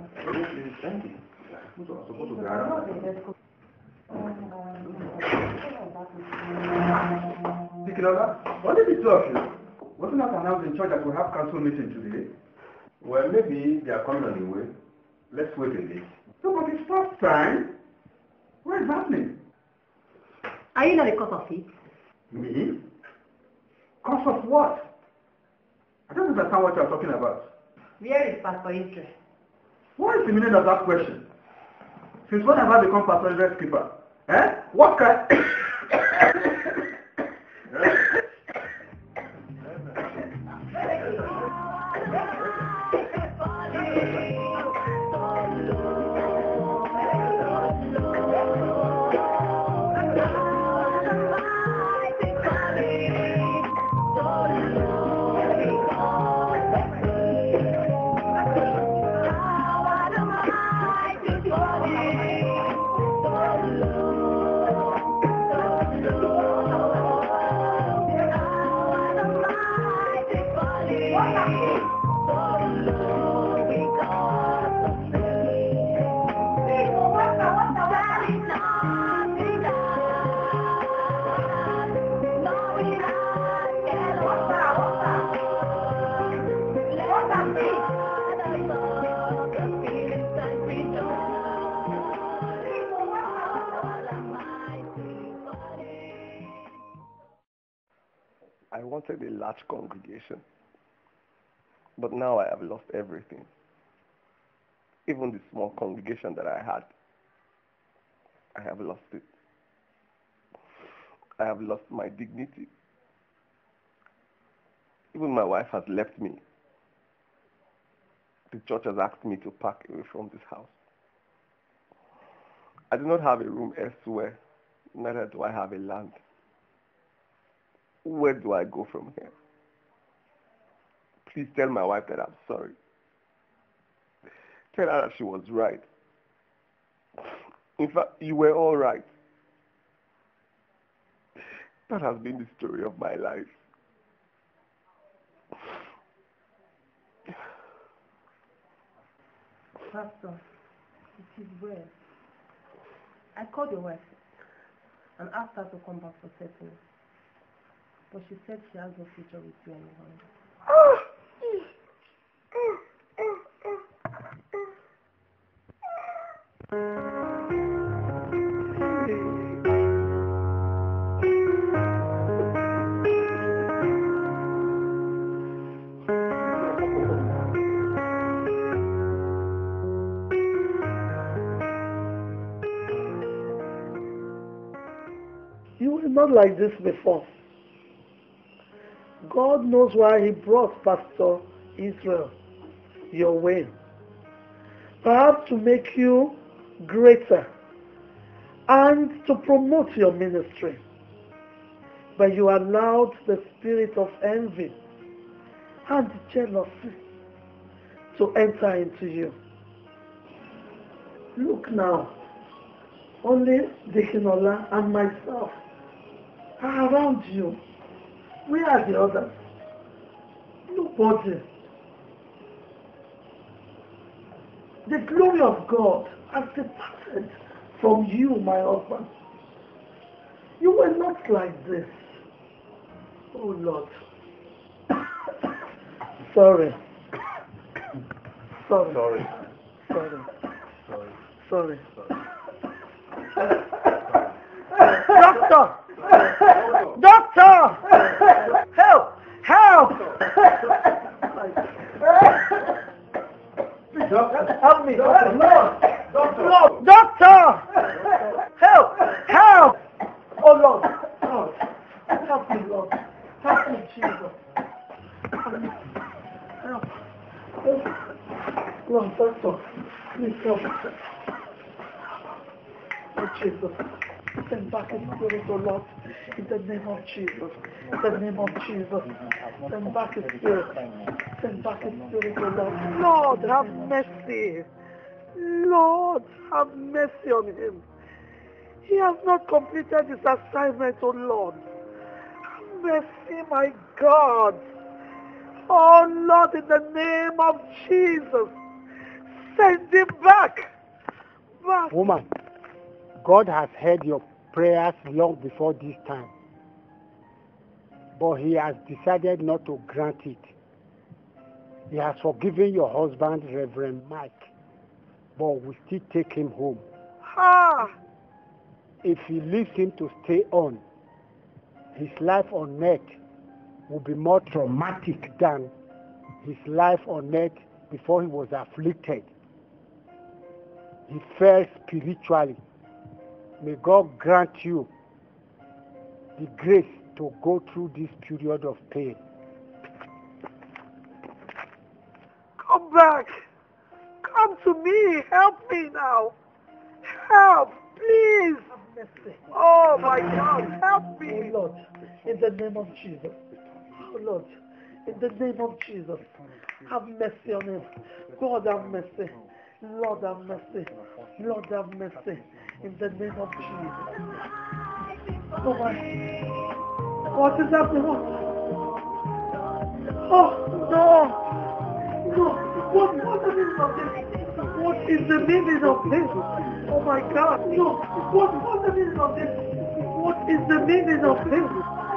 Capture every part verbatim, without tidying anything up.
It's empty. Who's supposed to be around? Nicola, what did the two of you? Wasn't that announced in church that we have council meeting today? Well, maybe they are coming on the way. Let's wait a bit. No, but it's past time. What is happening? Are you not the cause of it? Me? Cause of what? I don't understand what you are talking about. Where is Pastor Israel? What is the meaning of that question? Since when have I become Pastor Israel's keeper? Eh? What kind? I wanted a large congregation, but now I have lost everything. Even the small congregation that I had, I have lost it. I have lost my dignity. Even my wife has left me. The church has asked me to pack away from this house. I do not have a room elsewhere, neither do I have a land. Where do I go from here? Please tell my wife that I'm sorry. Tell her that she was right. In fact, you were all right. That has been the story of my life. Pastor, it is well. I called your wife and asked her to come back for settling. But she said she has no future with you anymore. You were not like this before. God knows why he brought Pastor Israel your way. Perhaps to make you greater and to promote your ministry. But you allowed the spirit of envy and jealousy to enter into you. Look now, only Dikinola and myself are around you. Where are the others? Nobody. The glory of God has departed from you, my husband. You were not like this. Oh Lord. Sorry. Sorry. Sorry. Sorry. Sorry. Sorry. Sorry. Doctor! Doctor! Help! Help! Help me! Doctor! Doctor! Help! Help! Oh Lord! Lord! Help me, Lord! Help me, Jesus! Help me! Help! Lord, Doctor! Please help me! Oh Jesus! Send back his spirit, oh Lord, in the name of Jesus. In the name of Jesus. Send back his spirit. Send back his spirit, oh Lord. Lord, have mercy. Lord, have mercy on him. He has not completed his assignment, oh Lord. Have mercy, my God. Oh Lord, in the name of Jesus. Send him back. Back. Woman, God has heard your prayers long before this time, but he has decided not to grant it. He has forgiven your husband, Reverend Mike, but will still take him home. Ah. If he leaves him to stay on, his life on earth will be more traumatic than his life on earth before he was afflicted. He fell spiritually. May God grant you the grace to go through this period of pain. Come back. Come to me. Help me now. Help, please. Oh my God, help me. Oh Lord, in the name of Jesus. Oh Lord, in the name of Jesus. Have mercy on him. God have mercy. Lord have mercy. Lord have mercy. In the name of Jesus. Oh my. What is happening? What? Oh no. No. What, what is the meaning of this? What is the meaning of this? Oh my God. No. What, what is the meaning of this? What is the meaning of this?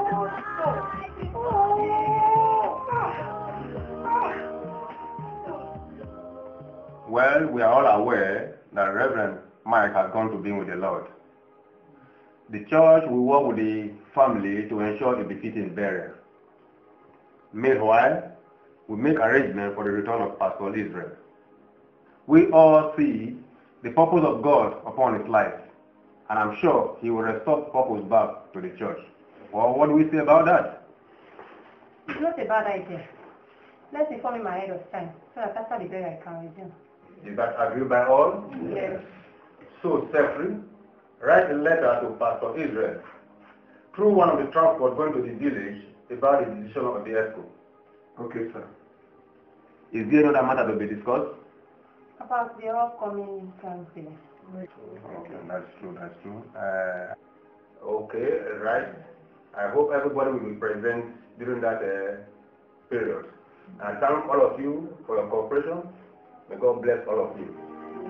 Well, we are all aware that Reverend Mike has gone to be with the Lord. The church will work with the family to ensure a befitting burial. Meanwhile, we make arrangements for the return of Pastor Israel. We all see the purpose of God upon his life, and I'm sure he will restore purpose back to the church. Well, what do we say about that? It's not a bad idea. Let's inform him ahead of time, so that after the burial I can resume. Is that agreed by all? Yes. So, Sefri, write a letter to Pastor Israel through one of the transport going to the village about the decision of the ESCO. Okay, sir. Is there another matter to be discussed? About the upcoming council. Okay, that's true, that's true. Uh, okay, right. I hope everybody will be present during that uh, period. I thank all of you for your cooperation. May God bless all of you.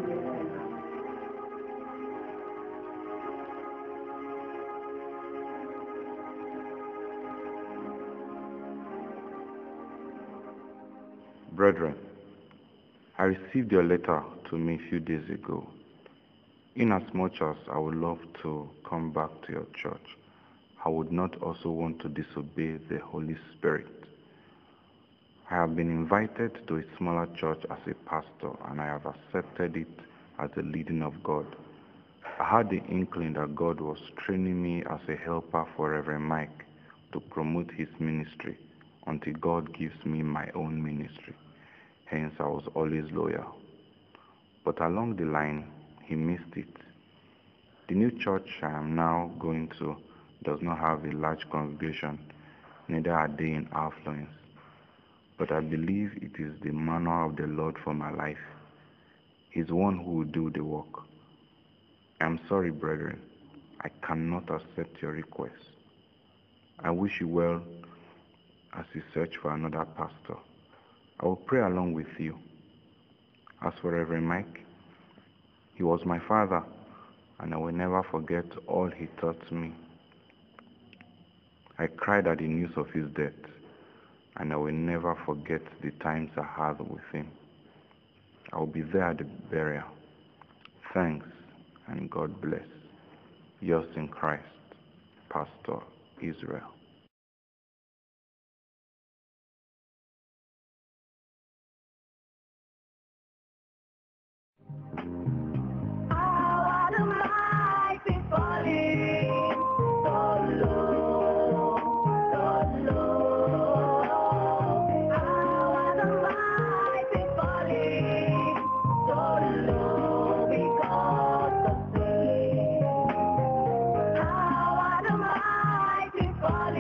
Brethren, I received your letter to me a few days ago. Inasmuch as I would love to come back to your church, I would not also want to disobey the Holy Spirit. I have been invited to a smaller church as a pastor, and I have accepted it as the leading of God. I had the inkling that God was training me as a helper for Reverend Mike to promote his ministry until God gives me my own ministry. Hence, I was always loyal. But along the line, he missed it. The new church I am now going to does not have a large congregation, neither are they in affluence. But I believe it is the manner of the Lord for my life. He's one who will do the work. I am sorry, brethren. I cannot accept your request. I wish you well as you search for another pastor. I will pray along with you. As for Reverend Mike, he was my father, and I will never forget all he taught me. I cried at the news of his death, and I will never forget the times I had with him. I will be there at the burial. Thanks, and God bless. Yours in Christ, Pastor Israel. Falling.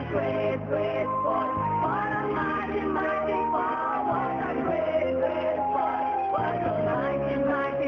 great, great sport. What a mighty, mighty